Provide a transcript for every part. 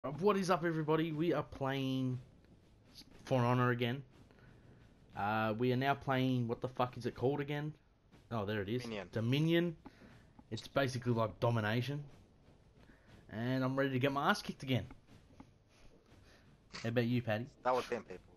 What is up, everybody? We are playing For Honor again. We are now playing, what the fuck is it called again? Oh, there it is. Dominion. Dominion. It's basically like domination. And I'm ready to get my ass kicked again. How about you, Paddy? That was 10 people.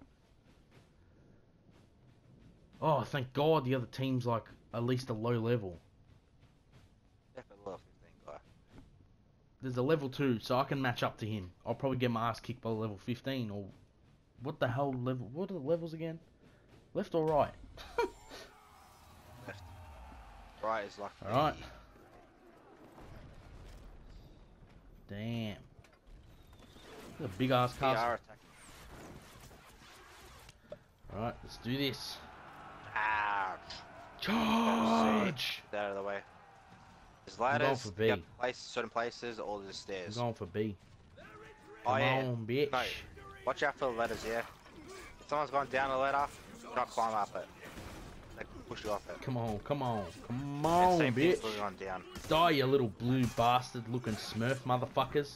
Oh, thank God the other team's like at least a low level. Definitely level 15 guy. There's a level 2, so I can match up to him. I'll probably get my ass kicked by level 15 or... What the hell level? What are the levels again? Left or right? Left. Right is like Alright. Damn. This is a big ass We are castle. attacking. Alright, let's do this. Ouch. Charge! Get out of the way. There's going ladders, for B. you have to place certain places, or there's I'm stairs. going for B. Oh Come yeah. on, bitch. No. Watch out for the ladders, yeah. If someone's gone down the ladder, do not climb up it. They can push you off it. Come on, come on, come And on, same thing bitch. if they've gone down. Die, you little blue bastard looking smurf motherfuckers.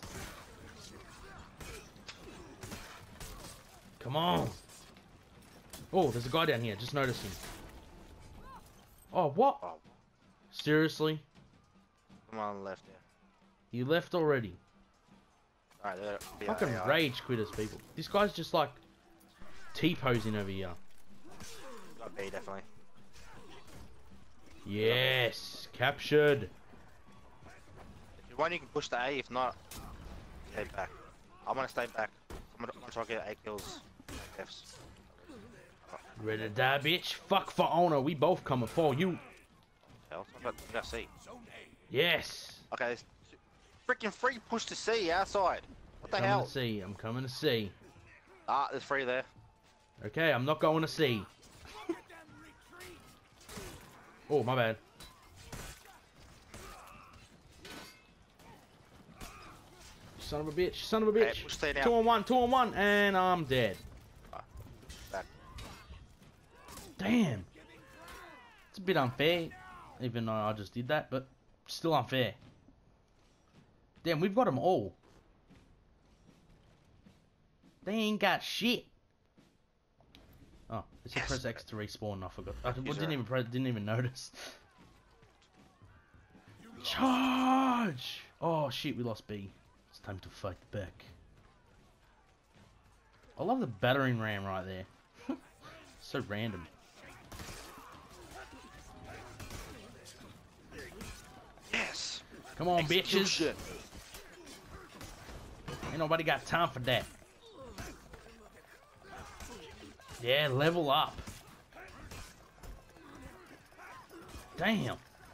Come on. Oh, there's a guy down here. Just noticed him. Oh, what? Oh, Seriously? come on the left, yeah. You left already? Alright, there. Fucking rage quitters, people. This guy's just like T-posing over here. Got B, definitely. Yes, captured. If you want, you can push the A. If not, stay back. I'm gonna stay back. I'm gonna try to get 8 kills. Fs. Ready to die, bitch? Fuck For Honor. We both coming for you. Hell, I got C. Yes. Okay, there's freaking free push to C outside. What the Coming hell? to see. I'm coming to see. Ah, there's free there. Okay, I'm not going to see. Oh, my bad. Son of a bitch. Son of a Hey, bitch. push C now. 2 on 1. 2 on 1. And I'm dead. Back. Damn. It's a bit unfair. Even though I just did that. But still unfair. Damn, we've got them all. They ain't got shit. Oh, it's a Yes. press X to respawn. I forgot. I He's didn't even notice. Charge! Oh shit, we lost B. It's time to fight back. I love the battering ram right there. So random. Yes. Come on, bitches. Execution. Ain't nobody got time for that. Yeah, level up. Damn.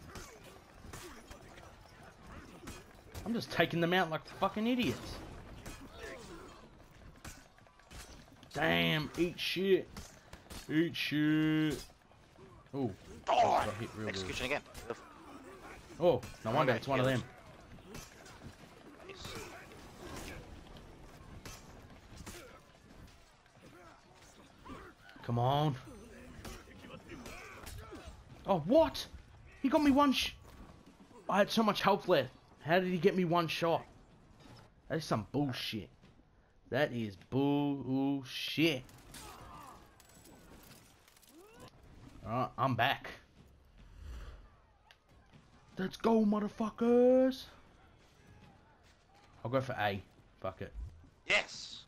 I'm just taking them out like fucking idiots. Damn, eat shit. Eat shit. Oh, Oh, got hit real good. execution again. Oh, no wonder Okay, it's one of them. Nice. Come on. Oh, what? He got me one I had so much health left. How did he get me one shot? That is some bullshit. That is bullshit. Alright, I'm back. Let's go, motherfuckers. I'll go for A. Fuck it. Yes.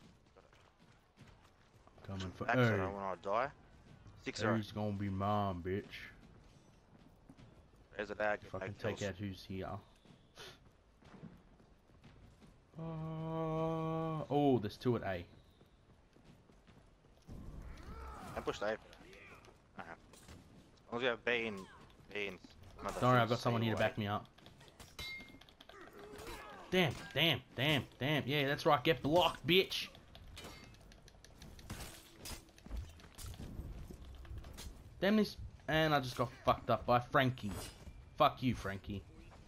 Coming for Back so A. when I die. 6-0. A's gonna be mine, bitch. There's a bag. If I can take out who's here. Oh, there's 2 at A. I pushed A. As long as you have B and Don't worry, I've got someone here to back me up. Damn, damn, damn, damn. Yeah, that's right. Get blocked, bitch. Damn this. And I just got fucked up by Frankie. Fuck you, Frankie.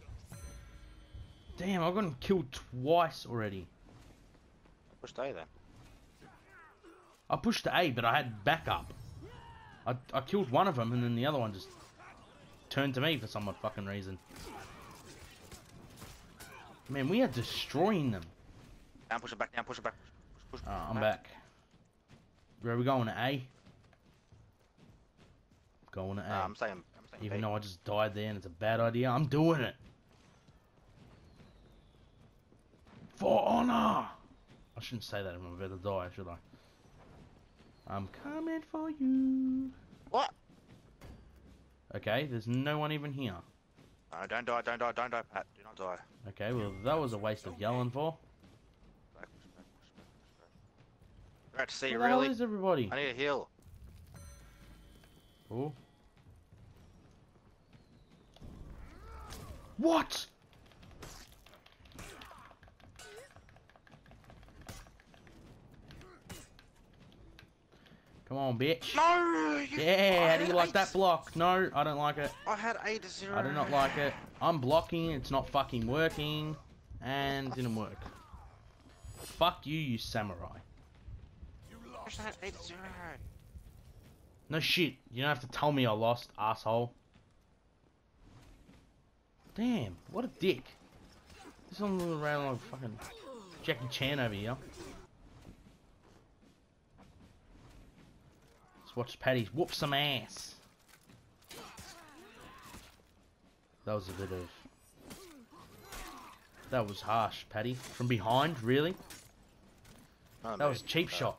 Damn, I've gotten killed twice already. Pushed A then. I pushed to A, but I had backup. I killed one of them, and then the other one just turned to me for some fucking reason. Man, we are destroying them. Down, push it back, down, push it back. Push I'm back. Where are we going? To A? Going to A. I'm saying Even B. though I just died there and it's a bad idea, I'm doing it. For honor! I shouldn't say that if I'm about to die, should I? I'm coming for you. What? Okay, there's no one even here. No, don't die, don't die, don't die, Pat. Do not die. Okay, well that was a waste of yelling for. Back, push back, push back, push back. We're at sea, Where the hell really? is everybody? I need a heal. Oh. What? Come on, bitch. No! Yeah, how do you like that block? No, I don't like it. I had 8-0. I do not like it. I'm blocking, it's not fucking working. And didn't work. Fuck you, you samurai. I had 8-0. No shit, you don't have to tell me I lost, asshole. Damn, what a dick. This one moving around like fucking Jackie Chan over here. Let's watch Paddy whoop some ass. That was a bit of... That was harsh, Paddy. From behind, really? No, That was a cheap shot.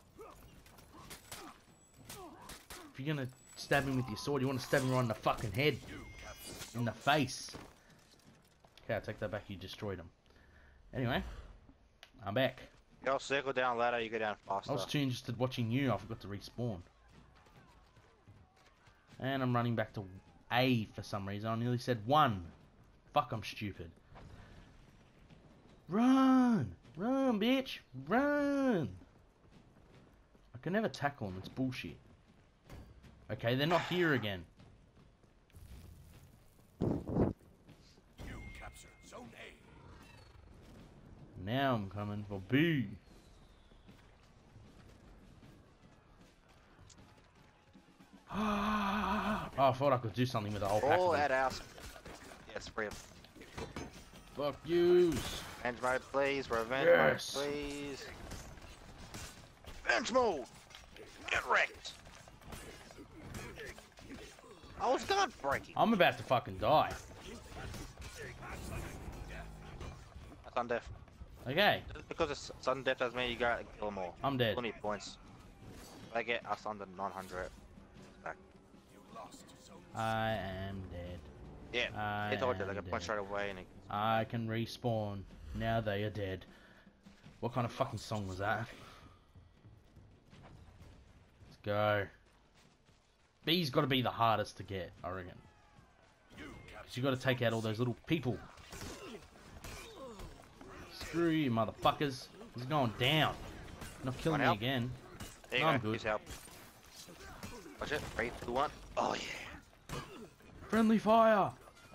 If you're gonna stab him with your sword, you want to stab him right in the fucking head. In the face. Okay, I'll take that back, you destroyed him. Anyway, I'm back. Go circle down ladder, you go down faster. I was too interested watching you, I forgot to respawn. And I'm running back to A for some reason. I nearly said 1. Fuck, I'm stupid. Run! Run, bitch! Run! I can never tackle them, it's bullshit. Okay, they're not here again. You captured Zone A. Now I'm coming for B. Oh, I thought I could do something with the whole pack. All of them. at house. Yes, free of. Fuck yous. Revenge mode, please. Revenge Yes. mode, please. Revenge mode! Get wrecked! I was done breaking. I'm about to fucking die. That's undeaf. Okay, Just because it's sudden death doesn't mean you gotta kill them all. I'm dead. 20 points. If I get us under 900. Back. You lost Zone I am dead. Yeah, I he told you am like a point dead. straight away and it, I can respawn. Now they are dead. What kind of fucking song was that? Let's go. B's got to be the hardest to get, I reckon. Because you got to take out all those little people. Screw you, motherfuckers. He's going down. Not killing me help? again. there you No, I'm go. good. Use help. Watch it. 3, 2, 1. Oh yeah. Friendly fire.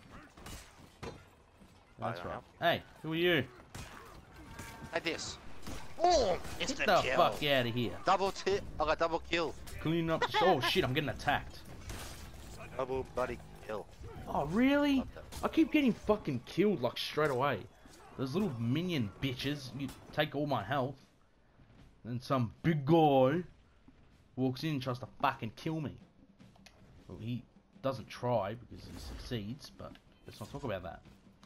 That's don't right. help. Hey, who are you? Like this. Boom! Get Instant the kill. fuck out of here. Double tip. I got double kill. Clean up the... Oh shit, I'm getting attacked. Double bloody kill. Oh really? Love that. I keep getting fucking killed like straight away. Those little minion bitches, you take all my health. Then some big guy walks in and tries to fucking kill me. Well, he doesn't try because he succeeds, but let's not talk about that.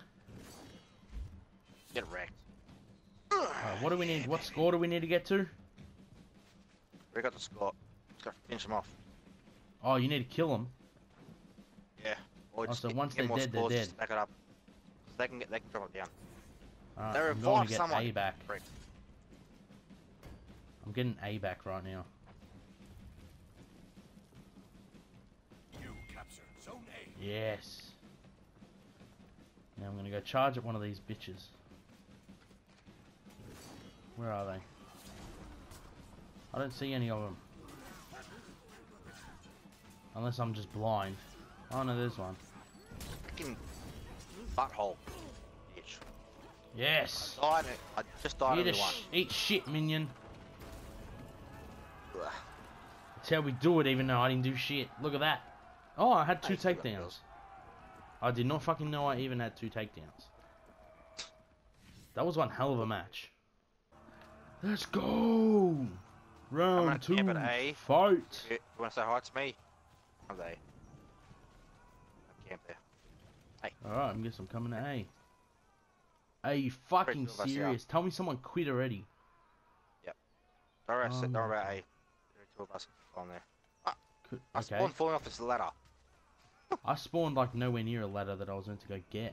Get wrecked. What do we need? What score do we need to get to? We got the score. Just gotta finish them off. Oh, you need to kill them. Yeah. Or Oh, just so get, once get they're more dead, they're scores, dead. just stack it up. So they can drop it down. Alright, They I'm revive going to get someone. A back. Frick. I'm getting A back right now. You captured Zone A. Yes. Now I'm gonna go charge at one of these bitches. Where are they? I don't see any of them. Unless I'm just blind. Oh no, there's one. Freaking butthole. Bitch. Yes! I just died Eat, on one. eat shit, minion. Ugh. That's how we do it, even though I didn't do shit. Look at that. Oh, I had 2 Hey, you got takedowns. kills. I did not fucking know I even had 2 takedowns. That was one hell of a match. Let's go. I'm gonna Round 2. camp at A. Fight. You wanna say hi to me? I'm there. I camp there. Alright, I guess I'm coming to A. Are you fucking Two of us, yeah. serious? Tell me someone quit already. Don't worry, don't worry about Oh. A. There are 2 of us on there. Could- I Okay. spawned falling off this ladder. I spawned like nowhere near a ladder that I was meant to go get.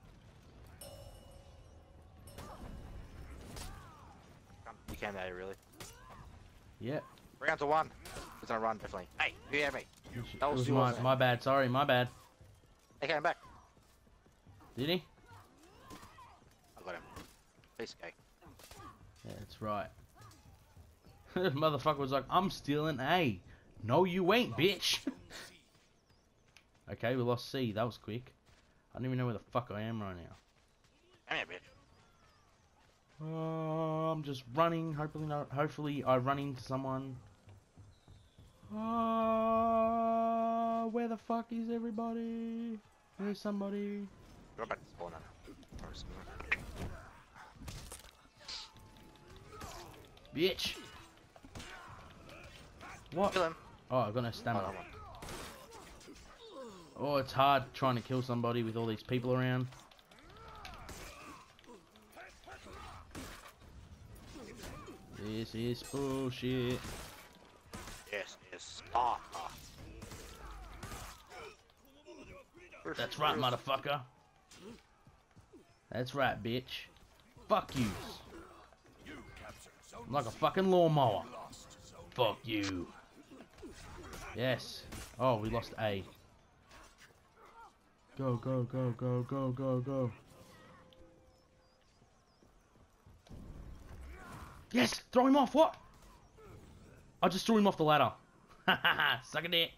You came there, really. Yep. Round to 1. It's gonna run, definitely. Hey, you hear me? It That was was you, my, wasn't it? my bad. Sorry, my bad. He came back. Did he? I got him. Piece of cake. Yeah, that's right. Motherfucker was like, I'm stealing A. No, you ain't, bitch. Okay, we lost C. That was quick. I don't even know where the fuck I am right now. Come here, bitch. I'm just running. Hopefully, I run into someone. Where the fuck is everybody? Where's somebody? Go back to spawn now. Bitch. What? Kill him. Oh, I got no Oh, stamina. that one. Oh, it's hard trying to kill somebody with all these people around. This is bullshit. Yes, yes. Ah, ah. That's right, motherfucker. That's right, bitch. Fuck you. You captured zone I'm like a fucking lawnmower. lost zone Fuck you. Yes. Oh, we lost A. Go, go, go, go, go, go, go. Yes! Throw him off! What? I just threw him off the ladder. Ha ha ha! Suck a dick.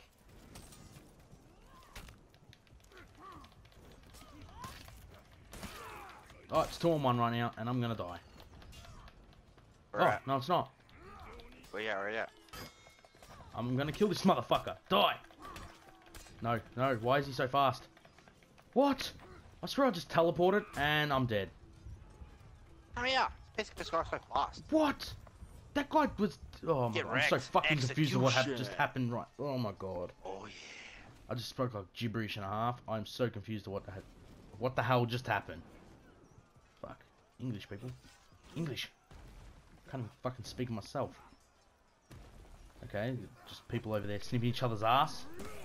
Oh, it's 2-on-1 right now, and I'm gonna die. Where Oh, at? no, it's not. Where you at? Where you at? I'm gonna kill this motherfucker. Die! No, no, why is he so fast? What? I swear I just teleported and I'm dead. Come here. This guy's so fast. What? That guy was... Oh my Get god, I'm so wrecked. fucking confused with what just Execution. happened right... Oh my god. Oh yeah. I just spoke like gibberish and a half. I'm so confused to what the hell just happened. Fuck. English, people. English. Can't even fucking speak myself. Okay, just people over there sniffing each other's ass.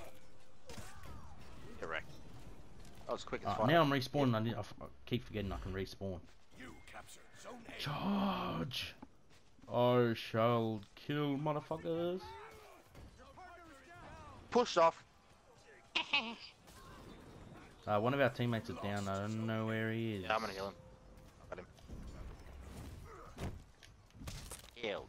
Get wrecked. That was quick as Alright, fuck. now I'm respawning. I keep forgetting I can respawn. You captured zone A. Charge! I shall kill motherfuckers. Pushed off. One of our teammates is down. I don't know where he is. Yeah, I'm gonna kill him. I got him. Killed.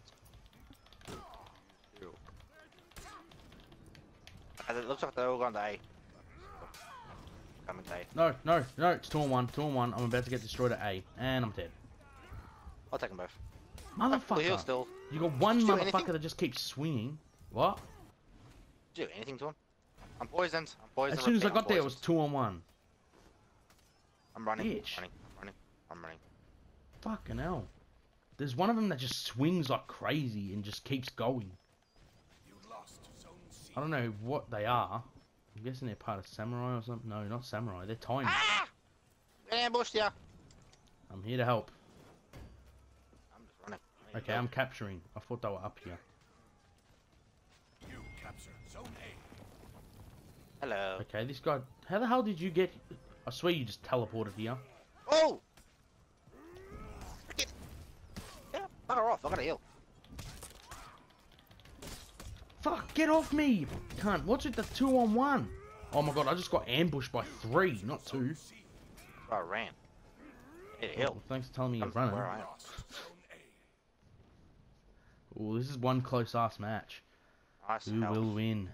It looks like they're all going to A. Coming to A. No, no, no, it's 2-on-1, 2-on-1. I'm about to get destroyed at A, and I'm dead. I'll take them both. Motherfucker! Heal still. You got one Did you do motherfucker anything? that just keeps swinging. What? Did you do anything to him? I'm poisoned. I'm poisoned. As soon as I repeat, got I'm there, it was poisoned. 2-on-1. I'm running. Bitch. I'm running. Fucking hell. There's one of them that just swings like crazy and just keeps going. You lost zone C. I don't know what they are. I'm guessing they're part of samurai or something. No, not samurai. They're tiny. Ah! Get ambushed here. I'm here to help. I'm just running. Okay, I'm capturing. I thought they were up here. You captured zone A. Hello. Okay, this guy... How the hell did you get... I swear you just teleported here. Oh! Get... Yeah, bugger off. I gotta heal. Fuck, get off me! Cunt, what's with the 2-on-1? Oh my god, I just got ambushed by 3, not 2. I ran. Need a heal. Well, thanks for telling me you're Comes from running. where I am. Lost zone A. Oh, this is one close ass match. Nice Who health. will win?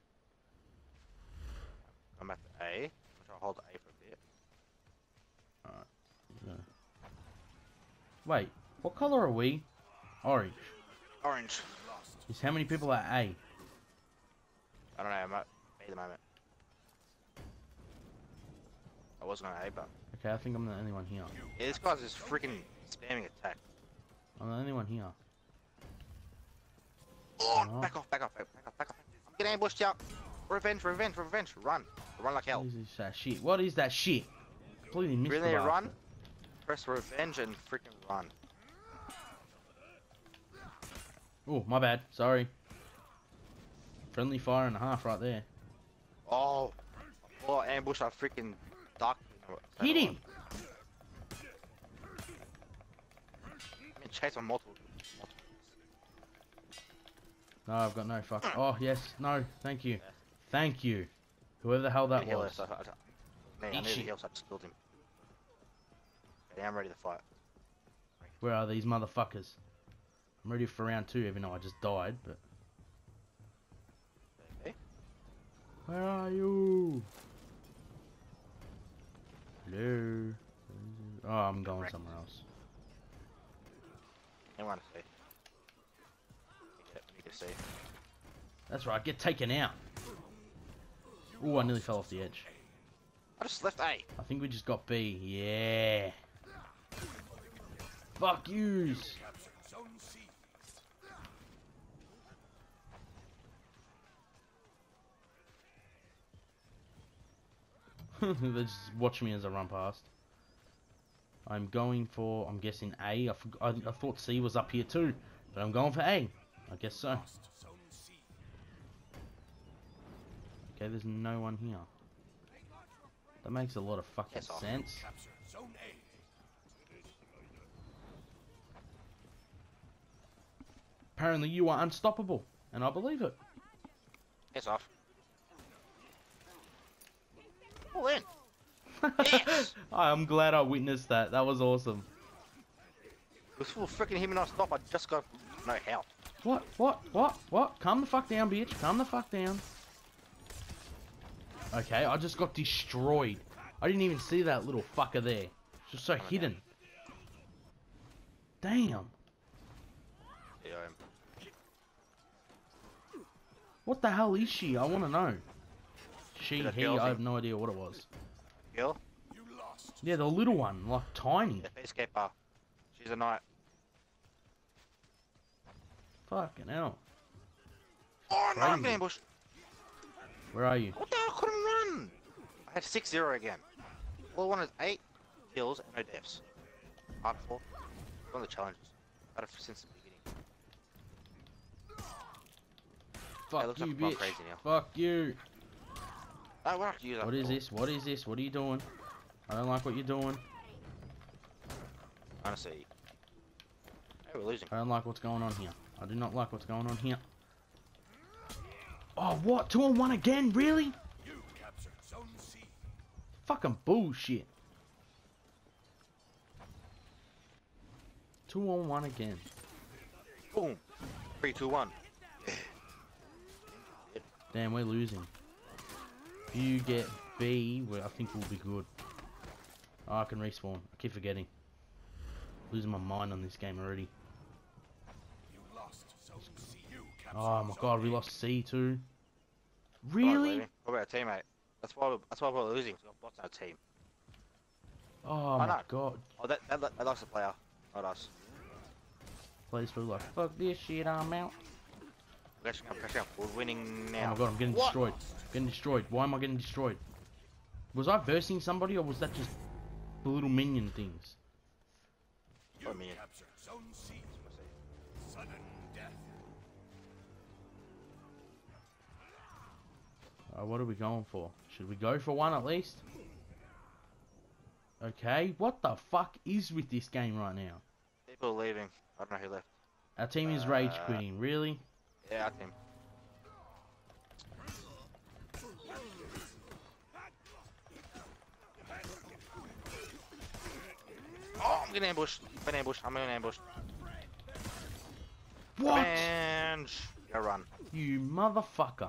I'm at the A. I'll hold A for a bit. Yeah. Wait, what color are we? Orange. Orange. Is how many people are A? I don't know. I'm at A at the moment. I was going to A, but Okay, I think I'm the only one here. yeah, this guy's just freaking spamming attack. I'm the only one here. Oh, Oh. back off, back off, back off, back off. I'm getting ambushed out. Revenge, revenge, revenge. Run. Run like hell. What is this shit? What is that shit? Completely missed Really the run? bastard. Press revenge and freaking run. Oh, my bad. Sorry. Friendly fire and a half right there. Oh. Oh, ambush our freaking duck. Hit him! I'm being chased on multiple. No, I've got no fuck. Oh, yes. No. Thank you. Thank you. Whoever the hell that was. I need to heal, so I just killed him. Okay, I'm ready to fight. Where are these motherfuckers? I'm ready for round 2, even though I just died, but... Okay. Where are you? Hello? Oh, I'm going somewhere else. Anyone to see? We need to see. That's right, get taken out. Ooh, I nearly fell off the edge. I just left A. I think we just got B. Yeah. Fuck yous. Captured Zone C. They just watch me as I run past. I'm going for, I'm guessing A. I thought C was up here too, but I'm going for A. I guess so. Lost Zone C. Okay, there's no one here. That makes a lot of fucking Yes, sense. Captured Zone A. Apparently you are unstoppable, and I believe it. It's off. Pull in. Yes! I'm glad I witnessed that. That was awesome. This fool freaking hit me non-stop. I just got no health. What? Calm the fuck down, bitch. Calm the fuck down. Okay, I just got destroyed. I didn't even see that little fucker there. It's just so hidden. Damn. Yeah, I am. What the hell is she? I want to know. She, Did I he, kill I him? have no idea what it was. Kill? You lost. Yeah, the little one, like tiny. Yeah, Peacekeeper. She's a knight. Fucking hell. Oh no, I'm Crazy. getting ambushed. Where are you? What the hell? I couldn't run. I had 6-0 again. All I want is 8 kills and no deaths. Hardcore. One of the challenges. I've had it since the beginning. Fuck looks you, like I'm going bitch. crazy now. Fuck you. Oh, what have to use that What is for? this? What is this? What are you doing? I don't like what you're doing. Honestly. Hey, we're losing. I don't like what's going on here. I do not like what's going on here. Oh, what? 2-on-1 again? Really? You captured Zone C. Fucking bullshit. 2-on-1 again. Boom. 3, 2, 1. Damn, we're losing. If you get B, I think we'll be good. Oh, I can respawn. I keep forgetting. Losing my mind on this game already. You lost Zone C. You captured Oh my god, we Zone A. lost C too. Come on, Really? baby. What about our teammate? That's why we're losing. We've got bots on our team. Oh my no. god. Oh, that likes the player, not us. Players feel like, fuck this shit, I'm out. We're actually going to pressure. We're winning Oh now. my god, I'm getting What? destroyed. Getting destroyed. Why am I getting destroyed? Was I versing somebody or was that just the little minion things? You Oh, man. captured Zone C. Sudden death. What are we going for? Should we go for one at least? Okay, what the fuck is with this game right now? People are leaving. I don't know who left. Our team is rage quitting, really? Yeah, our team. Oh, I'm getting ambushed. I'm getting ambushed. I'm getting ambushed. What? Revenge! Go run. You motherfucker.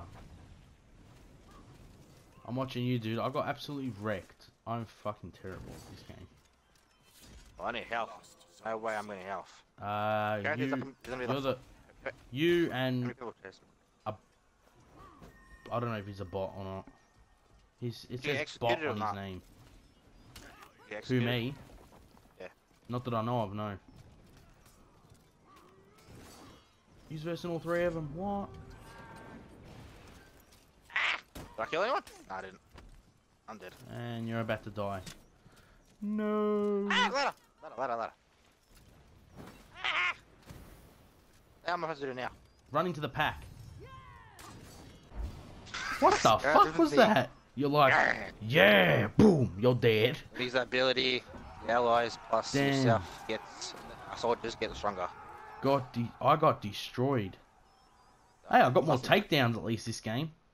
I'm watching you, dude. I got absolutely wrecked. I'm fucking terrible at this game. Oh, I need health. No way I'm getting health. You, There's gonna be you're like the, you how and many people chasing me? I don't know if he's a bot or not. It You says executed bot or on his not? name. You Who, executed? me? Yeah. Not that I know of, no. He's versing all three of them. What? Did I kill anyone? No, I didn't. I'm dead. And you're about to die. No. Ah, ladder. Ah! How am I supposed to do now? Run into the pack. What the Yeah, fuck was that? You're like, yeah, boom, you're dead. Use that ability, the allies plus Damn. yourself gets, soldiers get stronger. I got destroyed. Hey, I got more Awesome. takedowns at least this game.